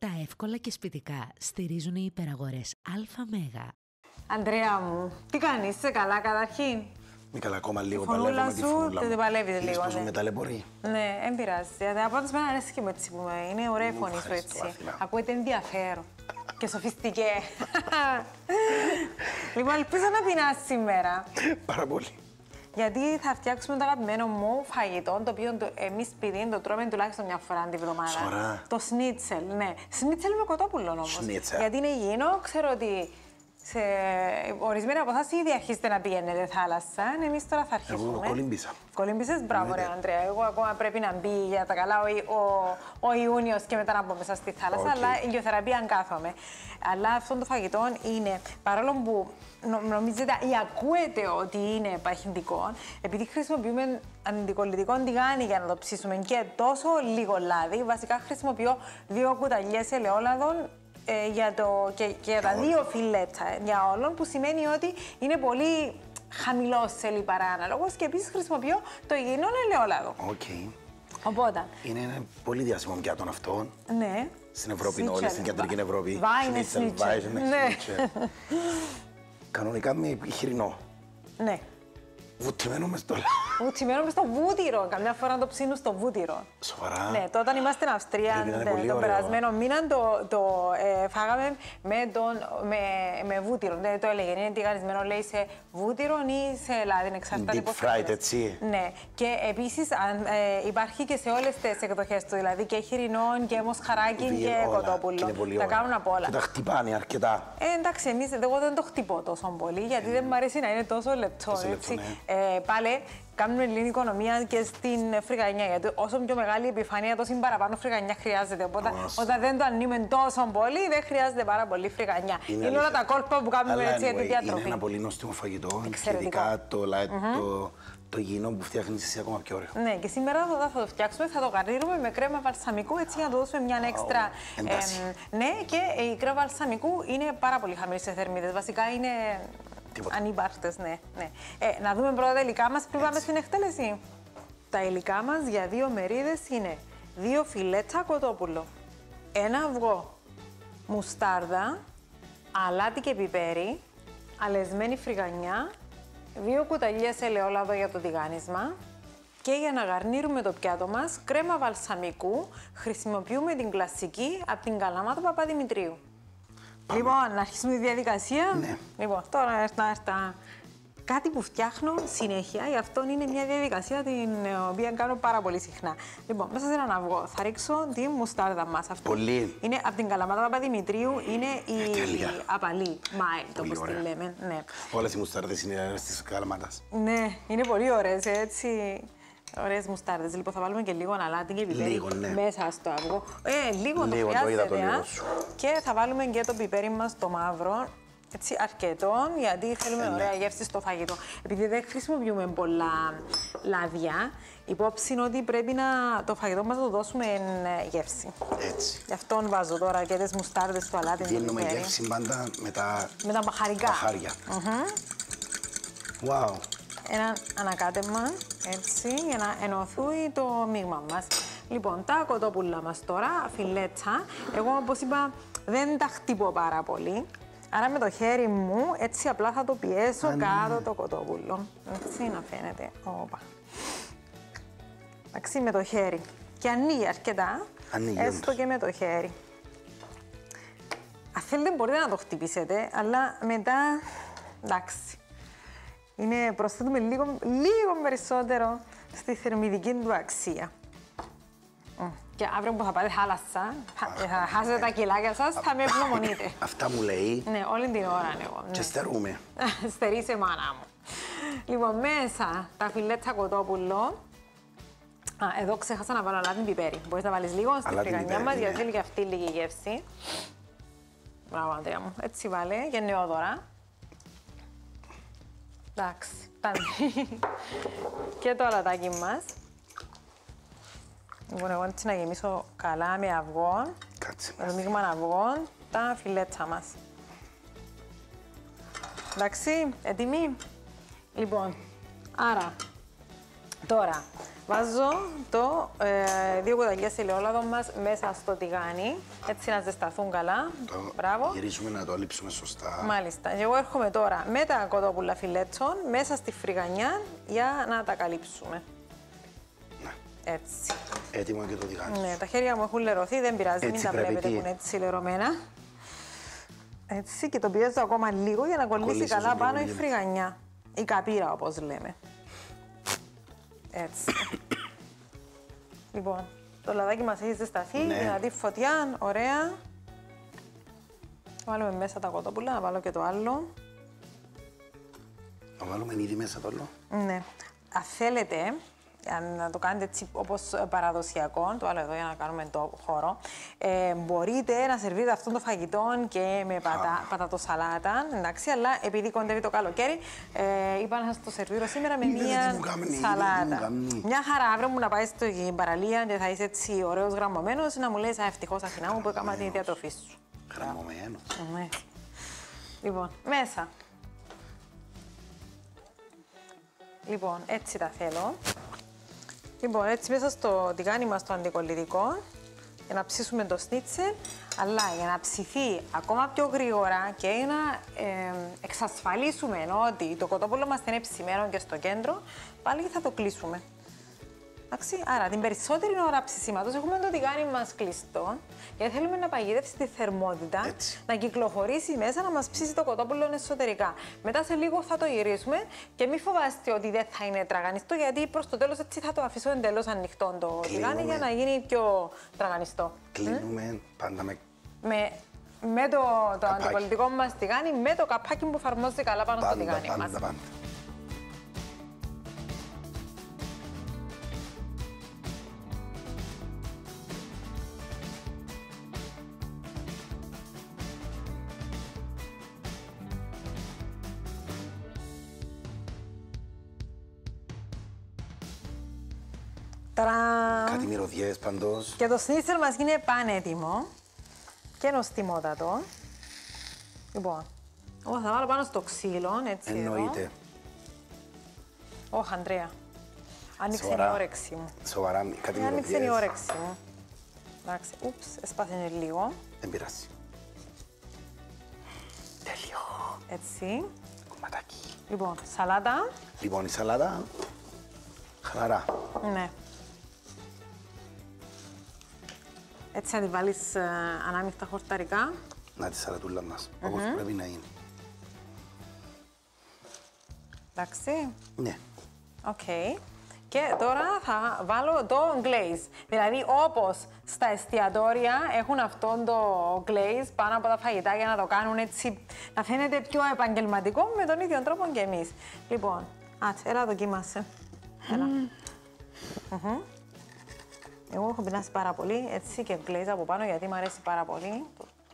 Τα εύκολα και σπιτικά στηρίζουν οι υπεραγορές ΑΜΕΓΑ. Αντρέα μου, τι κάνεις, είσαι καλά καταρχήν? Μη καλά, ακόμα λίγο Φωνούλα παλεύω με τη φωνούλα μου. σου, παλεύεις λίγο, Πώς ναι. με ταλαιπωρεί. Ναι, δεν πειράζει. Από ό,τι μένα αρέσει και με έτσι που είναι ωραία η φωνή σου έτσι. Ακούγεται ενδιαφέρον και σοφιστικέ. Λοιπόν, ελπίζω να πεινάς σήμερα. Πάρα πολύ. Γιατί θα φτιάξουμε το αγαπημένο μου φαγητό, το οποίο εμείς σπίτι το τρώμε τουλάχιστον μια φορά την εβδομάδα. Σωρά. Το σνίτσελ, ναι. Σνίτσελ με κοτόπουλο όμως. Σνίτσελ. Γιατί είναι υγιεινό, ξέρω ότι σε ορισμένα από εσάς ήδη αρχίσετε να πηγαίνετε θάλασσα. Εμείς τώρα θα αρχίσουμε. Εγώ κολύμπησα. Κολύμπησες, μπράβο ρε Αντρέα. Εγώ ακόμα πρέπει να μπει για τα καλά ο Ιούνιος και μετά να μπω μέσα στη θάλασσα. Αλλά ηλιοθεραπεία αν κάθομαι. Αλλά αυτό το φαγητό είναι, παρόλο που νομίζετε ή ακούετε ότι είναι παχυντικό, επειδή χρησιμοποιούμε αντικολλητικό τηγάνι για να το ψήσουμε και τόσο λίγο λάδι, βασικά χρησιμοποιώ 2 κουταλιές ελαιόλαδων για τα 2 φιλέτα για όλων, που σημαίνει ότι είναι πολύ χαμηλό σε λιπαρά αναλόγως και επίσης χρησιμοποιώ το υγιεινό ελαιόλαδο. Οπότε. Είναι ένα πολύ διάσημο πιάτο αυτό. Ναι. Στην Ευρώπη, όλη στην κεντρική Ευρώπη. Βάινε σνίτσελ. Κανονικά με χοιρινό. Ναι. Βουτυμένο μες στο Βουτυμένο μες στο βούτυρο. Καμιά φορά το ψήνουν στο βούτυρο. Σοβαρά. Ναι, τότε όταν είμαστε στην Αυστρία τον περασμένο μήνα το φάγαμε με βούτυρο. Δεν το έλεγε, είναι τηγανισμένο λέει σε βούτυρο ή σε λάδι, εξαρτάται πώς deep fried, έτσι. Ναι, και επίσης υπάρχει και σε όλες τις εκδοχές του, δηλαδή και χοιρινό και μοσχαράκι και κοτόπουλο. Τα κάνουν από όλα. Και τα χτυπάνε αρκετά. Εντάξει, εγώ δεν το χτυπώ τόσο πολύ, γιατί δεν μου αρέσει να είναι τόσο λεπτό. Πάλι κάνουμε ελληνική οικονομία και στην φρικανιά. Γιατί όσο πιο μεγάλη η επιφάνεια, τόσο παραπάνω φρικανιά χρειάζεται. Οπότε, όταν δεν το ανοίγουμε τόσο πολύ, δεν χρειάζεται πάρα πολύ φρικανιά. Είναι όλα τα κόλπα που κάνουμε έτσι για τη διατροφή. Είναι ένα πολύ νόστιμο φαγητό. Ειδικά το υγιεινό που φτιάχνεις εσύ ακόμα πιο ωραίο. Ναι, και σήμερα θα το φτιάξουμε, θα το γαρνίρουμε με κρέμα βαλσαμικού, έτσι για να του δώσουμε μια έξτρα. Ναι, και η κρέμα βαλσαμικού είναι πάρα πολύ χαμηλή σε θερμίδες. Βασικά είναι. Ανύπαρκτες, ναι. Να δούμε πρώτα τα υλικά μας πριν πάμε στην εκτέλεση. Τα υλικά μας για 2 μερίδες είναι 2 φιλέτσα κοτόπουλο, 1 αυγό, μουστάρδα, αλάτι και πιπέρι, αλεσμένη φρυγανιά, 2 κουταλιές ελαιόλαδο για το τηγάνισμα και για να γαρνίρουμε το πιάτο μας, κρέμα βαλσαμικού, χρησιμοποιούμε την κλασική από την Καλαμάτα Παπαδημητρίου. Λοιπόν, να αρχίσουμε τη διαδικασία. Ναι. Λοιπόν, τώρα έρθα κάτι που φτιάχνω συνέχεια, γι' αυτό είναι μια διαδικασία την οποία κάνω πάρα πολύ συχνά. Λοιπόν, μέσα σε έναν αυγό θα ρίξω τη μουστάρδα μας. Πολύ. Είναι από την Καλαμάτα Παπαδημητρίου, είναι η απαλή, mild, όπως τη λέμε. Ναι. Όλες οι μουστάρδες είναι στις Καλαμάτας. Ναι, είναι πολύ ωραίες, έτσι. Ωραίες μουστάρδες. Λοιπόν, θα βάλουμε και λίγο αλάτι και πιπέρι μέσα στο αυγό. Λίγο το χρειάζεται. Και θα βάλουμε και το πιπέρι μας το μαύρο. Έτσι, αρκετό, γιατί θέλουμε ωραία γεύση στο φαγητό. Επειδή δεν χρησιμοποιούμε πολλά λάδια, υπόψη είναι ότι πρέπει το φαγητό μας να το δώσουμε γεύση. Έτσι. Γι' αυτό βάζω τώρα και τις μουστάρδες στο αλάτι. Δίνουμε γεύση πάντα με τα μπαχαριά. Wow. Ένα ανακάτεμα, έτσι, για να ενωθεί το μείγμα μας. Λοιπόν, τα κοτόπουλα μας τώρα, φιλέτσα. Εγώ, όπως είπα, δεν τα χτυπώ πάρα πολύ. Άρα με το χέρι μου, έτσι απλά θα το πιέσω κάτω το κοτόπουλο. Έτσι να φαίνεται. Όπα. Εντάξει, με το χέρι. Και ανοίγει αρκετά, έστω και με το χέρι. Αν θέλετε μπορείτε να το χτυπήσετε, αλλά μετά, εντάξει. Προσθέτουμε λίγο περισσότερο στη θερμιδική του αξία. Και αύριο που θα πάτε θάλασσα, θα χάσετε τα κιλάκια σας, θα με ευγνωμονείτε. Αυτά μου λέει. Ναι, όλη την ώρα εγώ. Και στερούμε. Στερεί σε μάνα μου. Λοιπόν, μέσα τα φιλέτσα κοτόπουλο. Εδώ ξέχασα να βάλω αλάτι πιπέρι. Μπορείς να βάλεις λίγο στη φρυγανιά μας, γιατί θέλει και αυτή λίγη γεύση. Μπράβο, Αντρέα μου. Έτσι βάλε, γενναιόδωρα. Εντάξει, και το αλατάκι μας. Λοιπόν, εγώ έτσι να γεμίσω καλά με αυγό, με το μείγμα αυγών, τα φιλέτσα μας. Εντάξει, έτοιμοι. Λοιπόν, άρα, τώρα Βάζω το 2 κουταλιές ελαιόλαδο μας μέσα στο τηγάνι, έτσι να ζεσταθούν καλά. Μπράβο. Γυρίζουμε να το λείψουμε σωστά. Μάλιστα. Και εγώ έρχομαι τώρα με τα κοτόπουλα φιλέτσων μέσα στη φρυγανιά για να τα καλύψουμε. Ναι. Έτσι. Έτοιμο και το τηγάνι. Ναι, τα χέρια μου έχουν λερωθεί, δεν πειράζει, έτσι μην τα βλέπετε που είναι έτσι λερωμένα. Έτσι, και το πιέζω ακόμα λίγο για να κολλήσει καλά πάνω η φρυγανιά. Η καπύρα, όπως λέμε. Έτσι. Λοιπόν, το λαδάκι μας έχει ζεσταθεί, δυνατή φωτιά, ωραία. Βάλουμε μέσα τα κοτόπουλα, να βάλω και το άλλο. Να βάλουμε ήδη μέσα το άλλο. Ναι. Αν θέλετε, να το κάνετε έτσι όπως παραδοσιακό, το άλλο εδώ για να κάνουμε το χώρο, μπορείτε να σερβίρετε αυτό το φαγητό και με πατατοσαλάτα, εντάξει, αλλά επειδή κοντεύει το καλοκαίρι, είπα να σας το σερβίρω σήμερα με μία σαλάτα. Μια χαρά, αύριο μου να πάει στην παραλία και θα είσαι έτσι ωραίος γραμμωμένος, να μου λες ευτυχώς Αθηνά μου που έκανα τη διατροφή σου. Γραμμωμένος. Ναι. Λοιπόν, μέσα. Λοιπόν, έτσι τα θέλω. Λοιπόν, έτσι μέσα στο τηγάνι μας το αντικολλητικό, για να ψήσουμε το σνίτσελ, αλλά για να ψηθεί ακόμα πιο γρήγορα και να εξασφαλίσουμε ότι το κοτόπουλο μας είναι ψημένο και στο κέντρο, πάλι θα το κλείσουμε. Εντάξει, άρα την περισσότερη ώρα ψησίματος έχουμε το τηγάνι μας κλειστό, γιατί θέλουμε να παγιδεύσει τη θερμότητα, να κυκλοφορήσει μέσα, να μας ψήσει το κοτόπουλο εσωτερικά. Μετά σε λίγο θα το γυρίσουμε και μην φοβάστε ότι δεν θα είναι τραγανιστό, γιατί προς το τέλος έτσι θα το αφήσω εντελώς ανοιχτό το τηγάνι για να γίνει πιο τραγανιστό. Κλείνουμε πάντα με το αντικολλητικό μας τηγάνι, με το καπάκι που εφαρμόζει καλά πάνω στο τηγάνι μας. Κάτι μυρωδιές παντός. Και το σνίτσελ μας είναι πανέτοιμο και νοστιμότατο. Λοιπόν, εγώ θα βάλω πάνω στο ξύλο, έτσι εννοείται. εδώ. Όχι, Ανδρέα. Άνοιξε η όρεξη μου. Σοβαρά, κάτι μυρωδιές. Άνοιξε η όρεξη μου. Εντάξει, ούψ, έσπασε λίγο. Δεν πειράζει. Τέλειο. Έτσι. Κομματάκι. Λοιπόν, σαλάτα. Λοιπόν, η σαλάτα. Χαλαρά. Ναι. Έτσι να τη βάλεις ανάμεικτα χορταρικά. Να τη σαλατούλα μας, όπως πρέπει να είναι. Εντάξει. Ναι. Οκ. Και τώρα θα βάλω το glaze. Δηλαδή, όπως στα εστιατόρια έχουν αυτόν το glaze πάνω από τα φαγητά για να το κάνουν έτσι, να φαίνεται πιο επαγγελματικό, με τον ίδιο τρόπο και εμείς. Λοιπόν, έλα δοκίμασε. Έλα. Εγώ έχω πεινάσει πάρα πολύ, έτσι, και glaze από πάνω, γιατί μου αρέσει πάρα πολύ.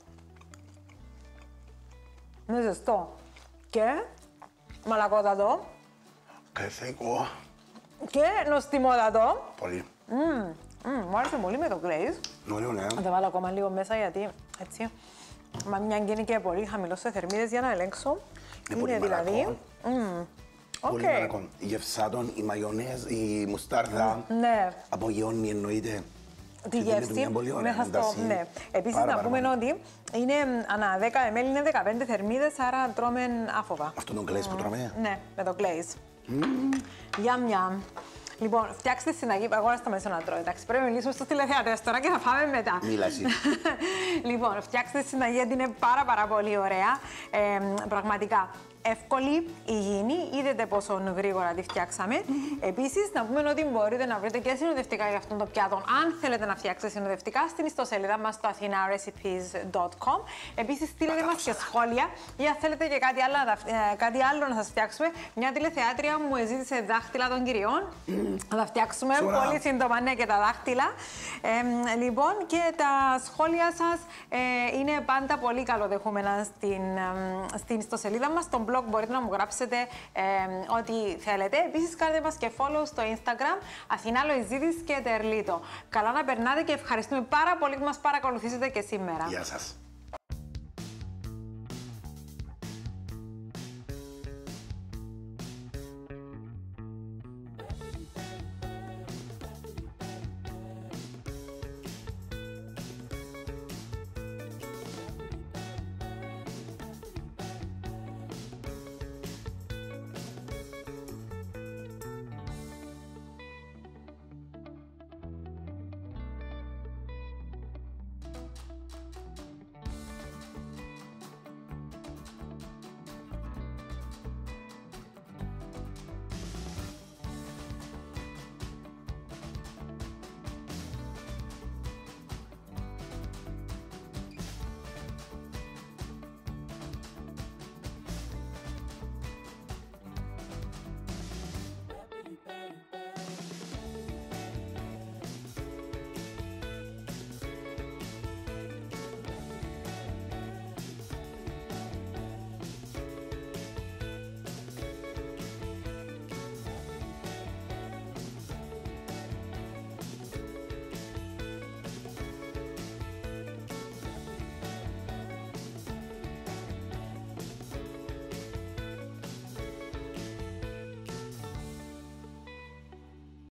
Είναι ζεστό. Και μαλακότατο. Και θεκό. Και νοστιμότατο. Πολύ. Μου άρεσε πολύ με το glaze. Ωραίο, ναι. Θα τα βάλω ακόμα λίγο μέσα, γιατί έτσι, μια και είναι και πολύ χαμηλό σε θερμίδες, για να ελέγξω. Είναι πολύ δηλαδή. Πολύ μαλακό. Η γευσάτων, η μαγιονέζ, η μουστάρδα. Ναι. Απογειώνει, εννοείται. Τη γεύση μέσα στο. Ναι. Επίσης, να πούμε ότι είναι ανά 10 ml είναι 15 θερμίδες, άρα τρώμε άφοβα. Αυτό το glaze που τρώμε. Ναι, με το glaze. Γιαμ. Λοιπόν, φτιάξτε συνταγή. Εγώ να σταματήσω να τρώω. Εντάξει, πρέπει να μιλήσουμε στους τηλεθεατές τώρα και θα φάμε μετά. Μίλα εσύ. Λοιπόν, φτιάξτε συνταγή γιατί είναι πάρα πολύ ωραία. Πραγματικά. Εύκολη, υγιεινή, είδατε πόσο γρήγορα τη φτιάξαμε. Επίσης, να πούμε ότι μπορείτε να βρείτε και συνοδευτικά για αυτόν το πιάτο, αν θέλετε να φτιάξετε συνοδευτικά, στην ιστοσελίδα μας στο athinarecipes.com. Επίσης, στείλετε μας και σχόλια ή αν θέλετε και κάτι άλλο να σας φτιάξουμε. Μια τηλεθεάτρια μου ζήτησε δάχτυλα των κυριών. Να τα φτιάξουμε πολύ σύντομα, ναι, και τα δάχτυλα. Λοιπόν, και τα σχόλια σας είναι πάντα πολύ καλοδεχούμενα στην ιστοσελίδα μας. Στον blog μπορείτε να μου γράψετε ό,τι θέλετε. Επίσης, κάντε μας και follow στο Instagram, Αθηνά Λοϊζίδης και Τερλίτο. Καλά να περνάτε και ευχαριστούμε πάρα πολύ που μας παρακολουθήσετε και σήμερα. Γεια σας.